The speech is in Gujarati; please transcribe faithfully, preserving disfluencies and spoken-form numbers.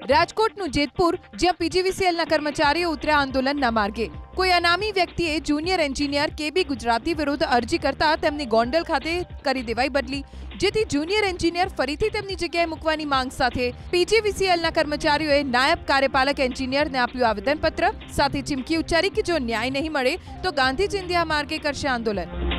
રાજકોટનું જેતપુર, જ્યાં પીજીવીસીએલના કર્મચારીઓ ઉતર્યા આંદોલનના માર્ગે। કોઈ અનામી વ્યક્તિએ જુનિયર એન્જિનિયર કેબી ગુજરાતી વિરુદ્ધ અરજી કરતા તેમની ગોંડલ ખાતે કરી દેવાઈ બદલી, જેથી જુનિયર એન્જિનિયર ફરીથી તેમની જગ્યાએ મૂકવાની માંગ સાથે પીજીવીસીએલના કર્મચારીઓએ નાયબ કાર્યપાલક એન્જિનિયરને આપ્યું આવેદનપત્ર, સાથે ચીમકી ઉચ્ચારી કે જો ન્યાય નહીં મળે તો ગાંધી ચિંધ્યા માર્ગે કરશે આંદોલન।